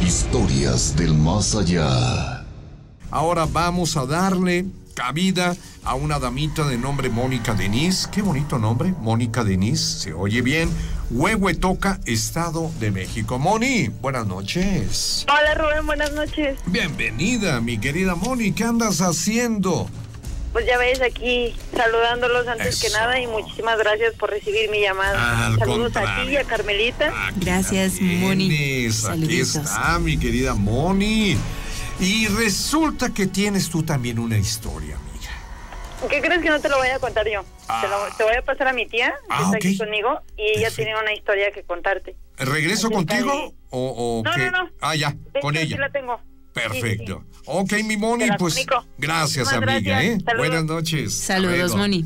Historias del más allá. Ahora vamos a darle cabida a una damita de nombre Mónica Denise. Qué bonito nombre, Mónica Denise, se oye bien. Huehuetoca, Estado de México. Moni, buenas noches. Hola Rubén, buenas noches. Bienvenida, mi querida Moni, ¿qué andas haciendo? Pues ya ves, aquí saludándolos antes Eso. que nada y muchísimas gracias por recibir mi llamada. Al Saludos contrario. a ti y a Carmelita. Aquí Gracias, la tienes, Moni. Aquí Saluditos. está, mi querida Moni. Y resulta que tienes tú también una historia, amiga. ¿Qué crees que no te lo voy a contar yo? Te voy a pasar a mi tía, que está aquí ok. conmigo, y ella Perfecto. tiene una historia que contarte. ¿Regreso Aquí está contigo ahí. o No, qué? no. Ah, ya, De con hecho, ella. Sí la tengo. Perfecto. Sí. Ok, mi Moni, Te la pues comunico. gracias, Muchísimas amiga, gracias. Saludos. Buenas noches. Saludos, Luego. Moni.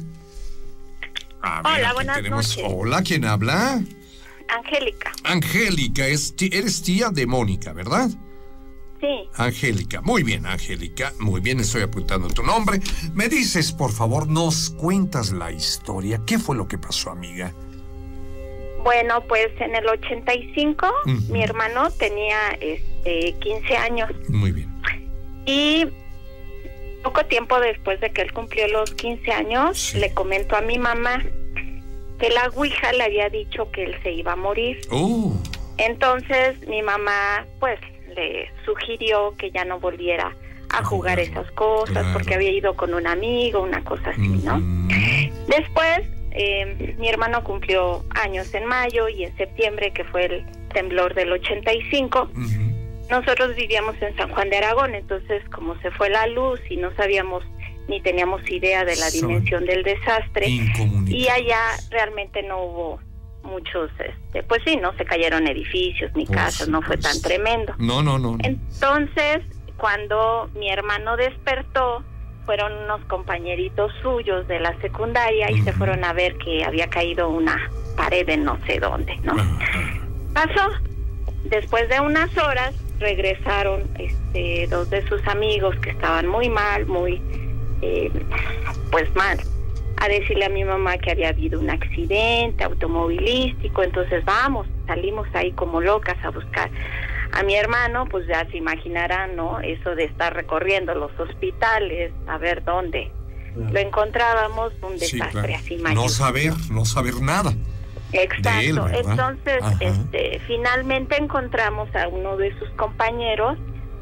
A ver, Hola, aquí buenas tenemos. noches. Hola, ¿quién habla? Angélica. Angélica, eres tía de Mónica, ¿verdad? Sí. Angélica, muy bien, Angélica, muy bien, estoy apuntando tu nombre. Me dices, por favor, nos cuentas la historia. ¿Qué fue lo que pasó, amiga? Bueno, pues en el 85 Ujú. mi hermano tenía 15 años. Muy bien. Y poco tiempo después de que él cumplió los 15 años, Sí. le comentó a mi mamá que la ouija le había dicho que él se iba a morir. Entonces mi mamá pues le sugirió que ya no volviera a jugar esas cosas, Claro. porque había ido con un amigo, una cosa así, ¿no? Después mi hermano cumplió años en mayo, y en septiembre, que fue el temblor del 85, nosotros vivíamos en San Juan de Aragón. Entonces, como se fue la luz y no sabíamos ni teníamos idea de la dimensión del desastre, y allá realmente no hubo muchos, pues sí, no se cayeron edificios ni Por casas, no fue tan supuesto. tremendo. No. Entonces, cuando mi hermano despertó, fueron unos compañeritos suyos de la secundaria y se fueron a ver que había caído una pared en no sé dónde, ¿no? Pasó. Después de unas horas regresaron dos de sus amigos que estaban muy mal, muy pues mal, a decirle a mi mamá que había habido un accidente automovilístico. Entonces salimos ahí como locas a buscar a mi hermano. Pues ya se imaginarán, ¿no? Eso de estar recorriendo los hospitales a ver dónde lo encontrábamos, un Sí, desastre claro. así No saber nada. Exacto. De él, ¿verdad? Entonces, Ajá. finalmente encontramos a uno de sus compañeros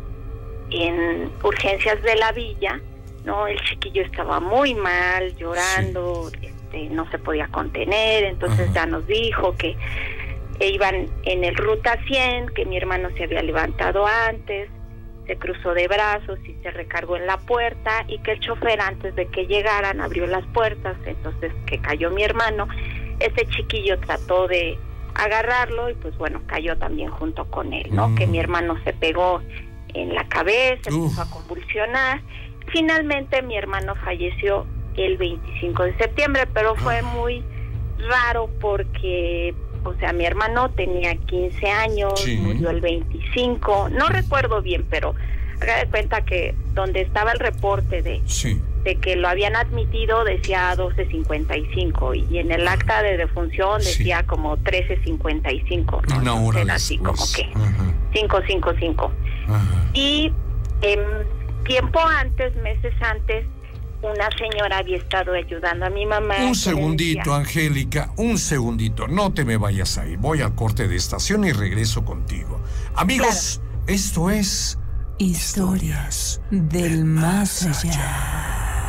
en urgencias de la villa, ¿no? El chiquillo estaba muy mal, llorando, no se podía contener. Entonces ya nos dijo que iban en el ruta 100, que mi hermano se había levantado antes, se cruzó de brazos y se recargó en la puerta, y que el chofer, antes de que llegaran, abrió las puertas. Entonces que cayó mi hermano. Ese chiquillo trató de agarrarlo y pues bueno, cayó también junto con él, ¿no? Que mi hermano se pegó en la cabeza, empezó a convulsionar. Finalmente mi hermano falleció el 25 de septiembre, pero fue muy raro porque, o sea, mi hermano tenía 15 años, Sí. murió el 25, no recuerdo bien, pero haga de cuenta que donde estaba el reporte de que lo habían admitido decía 12:55, y en el acta de defunción decía como 13:55, ¿no? Una hora Era así después. como que 5:55. Y tiempo antes, meses antes, una señora había estado ayudando a mi mamá. Un segundito, Angélica, un segundito. No te me vayas ahí. Voy al corte de estación y regreso contigo. Amigos, esto es Historias del más allá.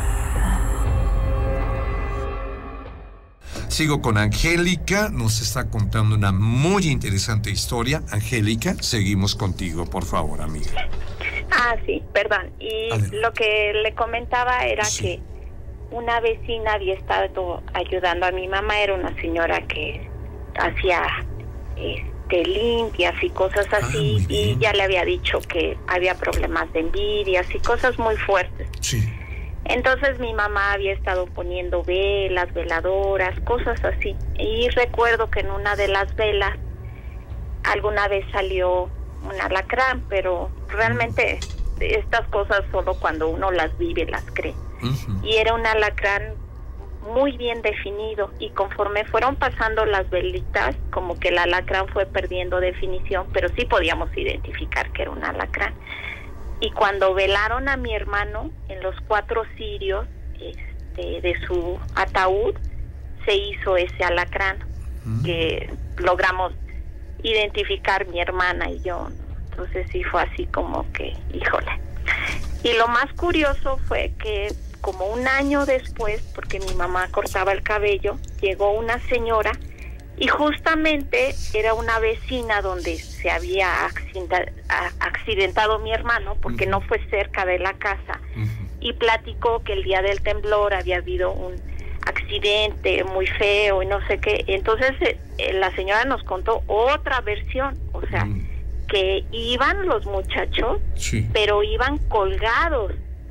Sigo con Angélica, nos está contando una muy interesante historia. Angélica, seguimos contigo, por favor, amiga. Sí, perdón. Y lo que le comentaba era que una vecina había estado ayudando a mi mamá. Era una señora que hacía limpias y cosas así, y ya le había dicho que había problemas de envidias y cosas muy fuertes. Entonces mi mamá había estado poniendo velas, veladoras, cosas así. Y recuerdo que en una de las velas alguna vez salió un alacrán, pero realmente estas cosas solo cuando uno las vive las cree. Y era un alacrán muy bien definido, y conforme fueron pasando las velitas, como que el alacrán fue perdiendo definición, pero sí podíamos identificar que era un alacrán. Y cuando velaron a mi hermano, en los 4 cirios de su ataúd, se hizo ese alacrán, que logramos identificar mi hermana y yo. Entonces sí fue así como que, híjole. Y lo más curioso fue que como un año después, porque mi mamá cortaba el cabello, llegó una señora y justamente era una vecina donde se había accidentado mi hermano, porque no fue cerca de la casa, y platicó que el día del temblor había habido un accidente muy feo y no sé qué. Entonces la señora nos contó otra versión, o sea, que iban los muchachos, pero iban colgados,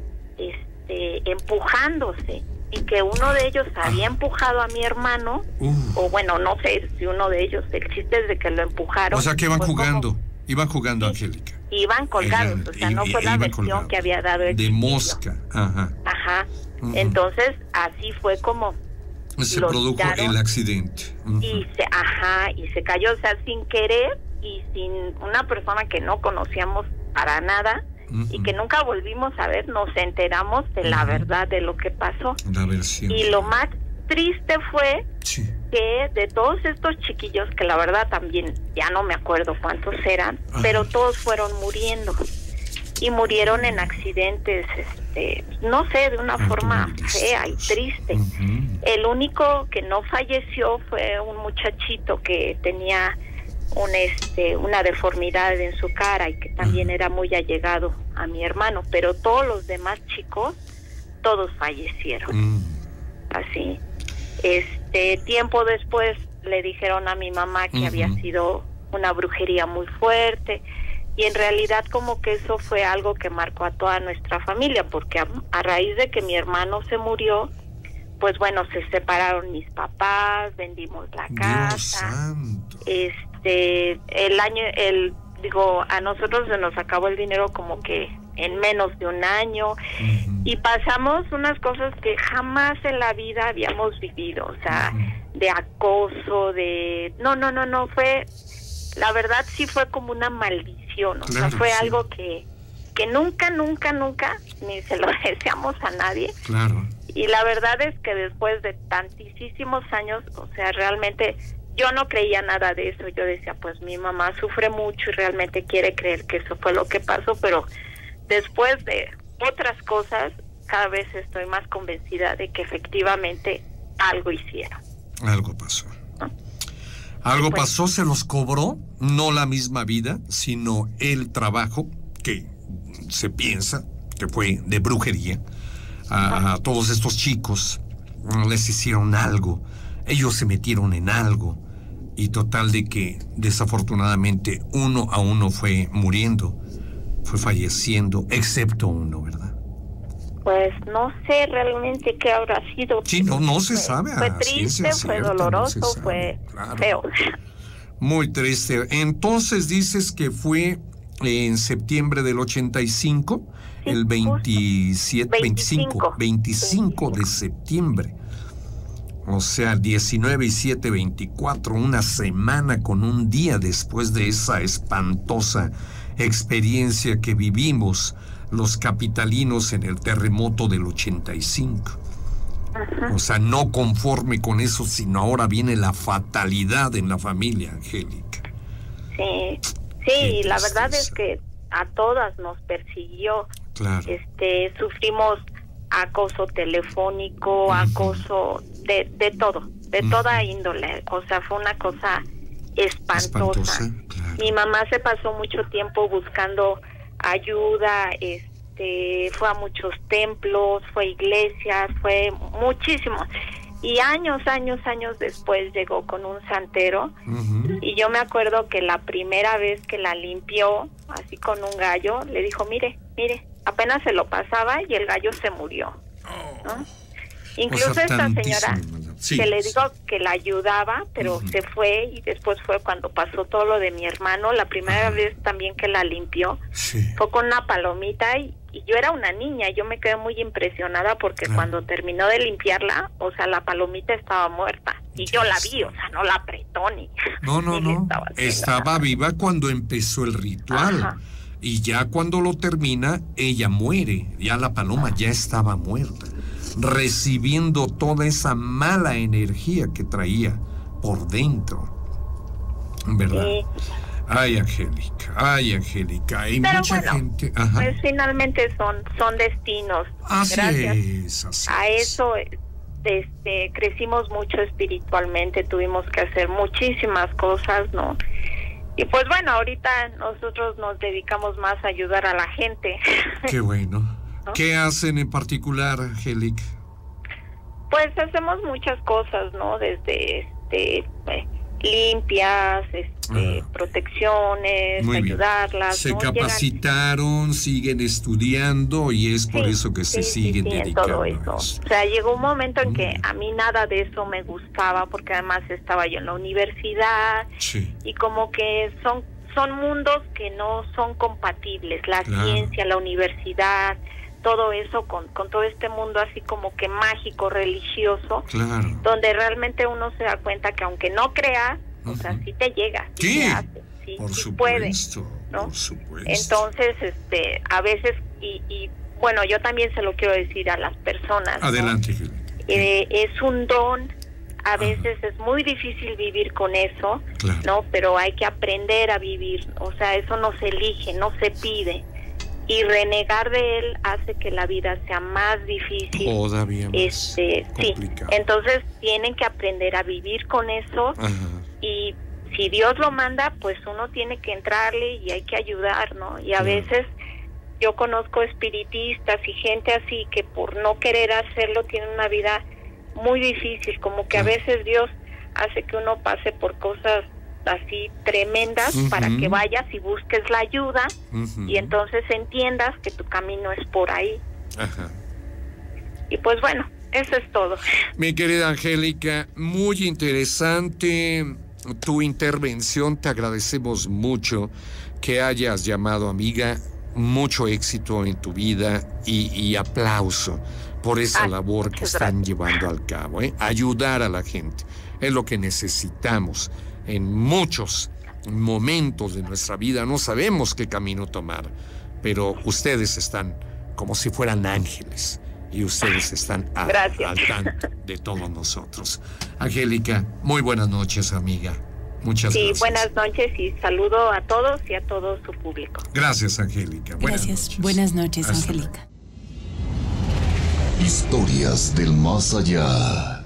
empujándose, y que uno de ellos había empujado a mi hermano, o bueno, no sé si uno de ellos, el chiste es de que lo empujaron. O sea, que iban pues, jugando, iban jugando, sí, Angélica. Iban colgados, o sea, no fue la versión colgados, que había dado el de chiquillo. Mosca, ajá. Entonces, así fue como se produjo el accidente. Y se cayó, o sea, sin querer y sin una persona que no conocíamos para nada, y que nunca volvimos a ver, nos enteramos de la verdad de lo que pasó. La versión. Y lo más triste fue que de todos estos chiquillos, que la verdad también ya no me acuerdo cuántos eran, pero todos fueron muriendo, y murieron en accidentes, no sé, de una forma fea y triste. El único que no falleció fue un muchachito que tenía una deformidad en su cara y que también era muy allegado a mi hermano, pero todos los demás chicos, todos fallecieron. Así. Tiempo después le dijeron a mi mamá que había sido una brujería muy fuerte, y en realidad como que eso fue algo que marcó a toda nuestra familia, porque a raíz de que mi hermano se murió, pues bueno, se separaron mis papás, vendimos la casa. A nosotros se nos acabó el dinero como que en menos de un año, y pasamos unas cosas que jamás en la vida habíamos vivido, o sea, de acoso, no, fue, la verdad sí fue como una maldición, o sea, fue algo que nunca, ni se lo deseamos a nadie. Claro. Y la verdad es que después de tantísimos años, o sea, realmente yo no creía nada de eso. Yo decía, pues mi mamá sufre mucho y realmente quiere creer que eso fue lo que pasó, pero después de otras cosas, cada vez estoy más convencida de que efectivamente algo hicieron. Algo pasó. Algo pasó, se los cobró, no la misma vida, sino el trabajo que se piensa que fue de brujería. A todos estos chicos les hicieron algo, ellos se metieron en algo, y total de que desafortunadamente uno a uno fue muriendo, fue falleciendo, excepto uno, ¿verdad? Pues no sé realmente qué habrá sido. Sí, no se sabe. Fue triste, fue doloroso, fue feo. Muy triste. Entonces dices que fue en septiembre del 85, sí, el 25 de septiembre. O sea, 19 y 7, 24, una semana con un día después de esa espantosa experiencia que vivimos los capitalinos en el terremoto del 85. O sea, no conforme con eso, sino ahora viene la fatalidad en la familia, Angélica. Sí, la verdad es que a todas nos persiguió. Claro. Sufrimos acoso telefónico, acoso de todo, de toda índole. O sea, fue una cosa espantosa. Claro. Mi mamá se pasó mucho tiempo buscando ayuda, fue a muchos templos, fue a iglesias, fue muchísimo. Y años después llegó con un santero, y yo me acuerdo que la primera vez que la limpió, así con un gallo, le dijo, mire, apenas se lo pasaba y el gallo se murió, ¿no? Incluso esta señora, que le digo que la ayudaba, pero se fue, y después fue cuando pasó todo lo de mi hermano. La primera vez también que la limpió, fue con una palomita, y y yo era una niña, yo me quedé muy impresionada porque cuando terminó de limpiarla, o sea, la palomita estaba muerta y yo la vi, o sea, no la apretó ni... No, ni le estaba viva cuando empezó el ritual. Ajá. Y ya cuando lo termina, ella muere. Ya la paloma ya estaba muerta, recibiendo toda esa mala energía que traía por dentro. ¿Verdad? Sí. Ay, Angélica, hay Pero mucha bueno, gente. Ajá. pues finalmente son destinos. Así Gracias es, así a es. eso crecimos mucho espiritualmente, tuvimos que hacer muchísimas cosas, ¿no? Y pues bueno, ahorita nosotros nos dedicamos más a ayudar a la gente. Qué bueno. ¿No? ¿Qué hacen en particular, Angélica? Pues hacemos muchas cosas, ¿no? Desde limpias, protecciones, Muy bien. ayudarlas. Se ¿no? capacitaron, siguen estudiando y es por eso que se siguen en dedicando todo a eso. eso. O sea, llegó un momento en que bien. a mí nada de eso me gustaba porque además estaba yo en la universidad Sí. y como que son mundos que no son compatibles, la Claro. ciencia, la universidad, todo eso con todo este mundo así como que mágico, religioso, Claro. donde realmente uno se da cuenta que aunque no crea, o sea, sí te llega, sí Sí, te hace, sí, por sí puede, supuesto, ¿no? por supuesto. Entonces, a veces, y bueno, yo también se lo quiero decir a las personas, ¿no? Adelante, Angélica. Es un don, a veces es muy difícil vivir con eso, Claro. ¿no? Pero hay que aprender a vivir, o sea, eso no se elige, no se pide. Y renegar de él hace que la vida sea más difícil. Todavía más Sí, complicado. entonces tienen que aprender a vivir con eso. Ajá. Y si Dios lo manda, pues uno tiene que entrarle y hay que ayudar, ¿no? Y a Claro. veces yo conozco espiritistas y gente así que por no querer hacerlo tienen una vida muy difícil, como que a Claro. veces Dios hace que uno pase por cosas así tremendas para que vayas y busques la ayuda y entonces entiendas que tu camino es por ahí. Ajá. Y pues bueno, eso es todo. Mi querida Angélica, muy interesante tu intervención, te agradecemos mucho que hayas llamado, amiga, mucho éxito en tu vida y aplauso por esa labor que muchas están gracias. llevando al cabo, ¿eh? Ayudar a la gente es lo que necesitamos en muchos momentos de nuestra vida. No sabemos qué camino tomar, pero ustedes están como si fueran ángeles y ustedes están al tanto de todos nosotros. Angélica, muy buenas noches, amiga. Muchas gracias. Buenas noches y saludo a todos y a todo su público. Gracias, Angélica. Gracias. Buenas noches, Hasta Angélica. Historias del más allá.